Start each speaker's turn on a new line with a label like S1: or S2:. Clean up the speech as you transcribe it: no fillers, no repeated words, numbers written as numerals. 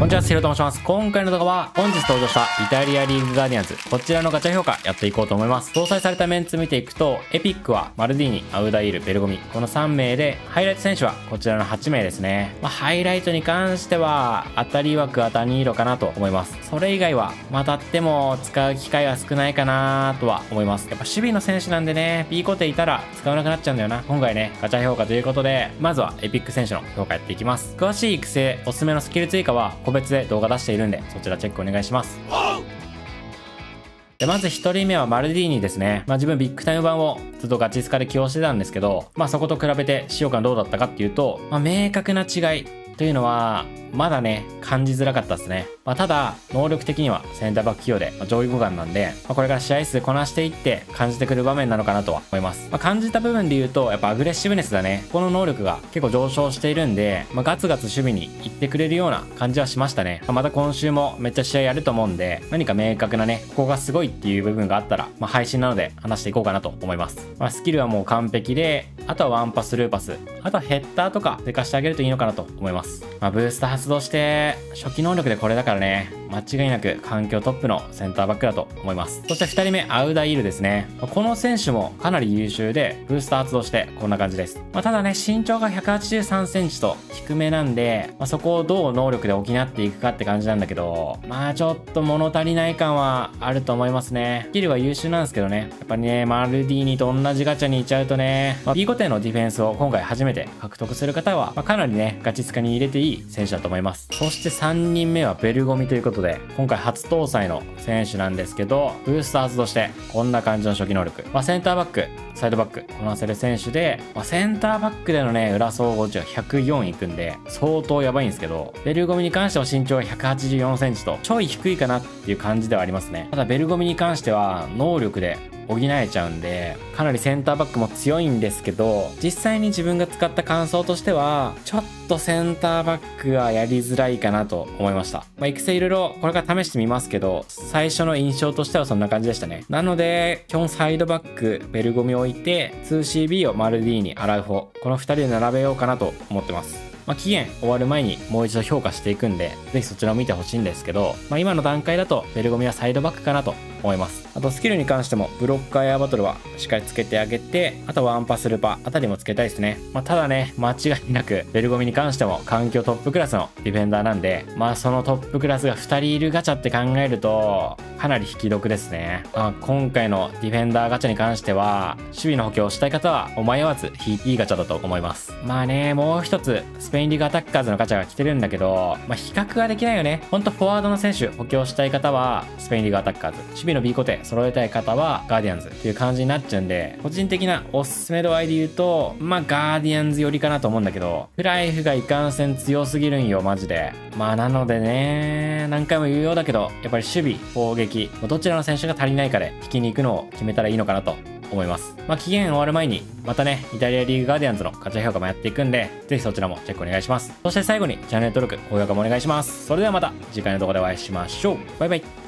S1: こんにちは、ヒロと申します。今回の動画は本日登場したイタリアリーグガーディアンズ、こちらのガチャ評価やっていこうと思います。搭載されたメンツ見ていくと、エピックはマルディーニ、アウダイール、ベルゴミ、この3名で、ハイライト選手はこちらの8名ですね。ハイライトに関しては、当たり枠アタニーロかなと思います。それ以外は、当たっても使う機会は少ないかなとは思います。やっぱ守備の選手なんでね、ピーコテいたら使わなくなっちゃうんだよな。今回ね、ガチャ評価ということで、まずはエピック選手の評価やっていきます。詳しい育成、おすすめのスキル追加は個別で動画出しているんで、そちらチェックお願いします。で、まず1人目はマルディーニですね。自分ビッグタイム版をずっとガチスカで起用してたんですけど、そこと比べて使用感どうだったかっていうと、明確な違いというのは、まだね、感じづらかったですね。ただ、能力的にはセンターバック起用で、上位互換なんで、これから試合数こなしていって感じてくる場面なのかなとは思います。感じた部分で言うと、やっぱアグレッシブネスだね。この能力が結構上昇しているんで、ガツガツ守備に行ってくれるような感じはしましたね。また今週もめっちゃ試合やると思うんで、何か明確なね、ここがすごいっていう部分があったら、配信なので話していこうかなと思います。スキルはもう完璧で、あとはワンパス、ルーパス、あとはヘッダーとか追加してあげるといいのかなと思います。ブースター発動して、初期能力でこれだからね、間違いなく環境トップのセンターバックだと思います。そして2人目、アウダイールですね。この選手もかなり優秀で、ブースター発動してこんな感じです。ただね、身長が183センチと低めなんで、そこをどう能力で補っていくかって感じなんだけど、ちょっと物足りない感はあると思いますね。スキルは優秀なんですけどね、やっぱりね、マルディーニと同じガチャにいちゃうとね、B 固定のディフェンスを今回初めて獲得する方は、かなりね、ガチスカに入れていい選手だと思います。そして3人目はベルゴミということで、今回初搭載の選手なんですけど、ブースター発動してこんな感じの初期能力、センターバック、サイドバックこなせる選手で、センターバックでのね、裏総合値は104いくんで相当やばいんですけど、ベルゴミに関しては身長が184センチとちょい低いかなっていう感じではありますね。ただベルゴミに関しては能力で補えちゃうんで、かなりセンターバックも強いんですけど、実際に自分が使った感想としては、ちょっとセンターバックはやりづらいかなと思いました。育成いろいろこれから試してみますけど、最初の印象としてはそんな感じでしたね。なので、基本サイドバック、ベルゴミを置いて、2CB をマルディーニ、アラウフォ、この2人で並べようかなと思ってます。期限終わる前にもう一度評価していくんで、ぜひそちらを見てほしいんですけど、今の段階だとベルゴミはサイドバックかなと思います。あとスキルに関してもブロッカーエアバトルはしっかりつけてあげて、あとワンパスルパあたりもつけたいですね。ただね、間違いなくベルゴミに関しても環境トップクラスのディフェンダーなんで、そのトップクラスが2人いるガチャって考えるとかなり引き得ですね。今回のディフェンダーガチャに関しては、守備の補強をしたい方は迷わず引いていいガチャだと思います。もう一つスペインリーグアタッカーズのガチャが来てるんだけど、比較ができないよね。ほんとフォワードの選手補強したい方はスペインリーグアタッカーズ、守備の B 固定揃えたい方はガーディアンズっていう感じになっちゃうんで、個人的なおすすめ度合いで言うと、ガーディアンズ寄りかなと思うんだけど、フライフがいかんせん強すぎるんよマジで。なのでね、何回も言うようだけど、やっぱり守備攻撃どちらの選手が足りないかで引きに行くのを決めたらいいのかなと思います。期限終わる前にまたね、イタリアリーグガーディアンズのガチャ評価もやっていくんで、ぜひそちらもチェックお願いします。そして最後にチャンネル登録、高評価もお願いします。それではまた次回の動画でお会いしましょう。バイバイ。